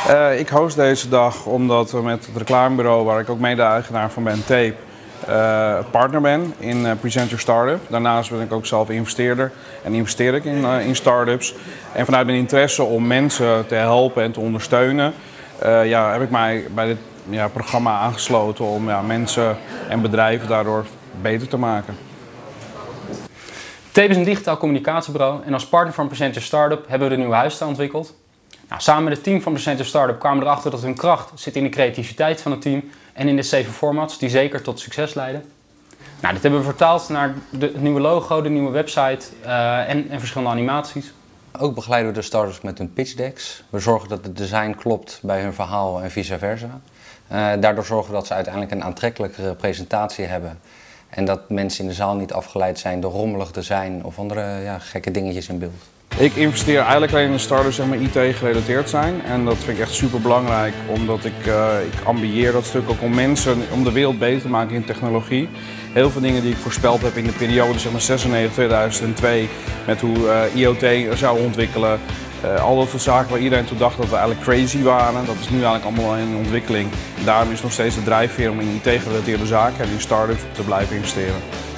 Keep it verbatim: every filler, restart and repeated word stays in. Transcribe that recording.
Uh, ik host deze dag omdat we met het reclamebureau, waar ik ook mede-eigenaar van ben, Tape, uh, partner ben in uh, Present Your Startup. Daarnaast ben ik ook zelf investeerder en investeer ik in, uh, in startups. En vanuit mijn interesse om mensen te helpen en te ondersteunen, uh, ja, heb ik mij bij dit ja, programma aangesloten om ja, mensen en bedrijven daardoor beter te maken. Tape is een digitaal communicatiebureau en als partner van Present Your Startup hebben we de nieuwe huisstijl ontwikkeld. Nou, samen met het team van Present Your Startup kwamen we erachter dat hun kracht zit in de creativiteit van het team en in de zeven formats die zeker tot succes leiden. Nou, dit hebben we vertaald naar de, het nieuwe logo, de nieuwe website uh, en, en verschillende animaties. Ook begeleiden we de startups met hun pitch decks. We zorgen dat het design klopt bij hun verhaal en vice versa. Uh, daardoor zorgen we dat ze uiteindelijk een aantrekkelijkere presentatie hebben. En dat mensen in de zaal niet afgeleid zijn door rommelig design of andere ja, gekke dingetjes in beeld. Ik investeer eigenlijk alleen in startups die I T gerelateerd zijn. En dat vind ik echt super belangrijk, omdat ik, uh, ik ambieer dat stuk ook om mensen, om de wereld beter te maken in technologie. Heel veel dingen die ik voorspeld heb in de periode zeg maar zesennegentig tot tweeduizend twee, met hoe uh, I O T zou ontwikkelen. Uh, al dat soort zaken waar iedereen toen dacht dat we eigenlijk crazy waren, dat is nu eigenlijk allemaal in ontwikkeling. En daarom is nog steeds de drijfveer om in I T gerelateerde zaken en in startups te blijven investeren.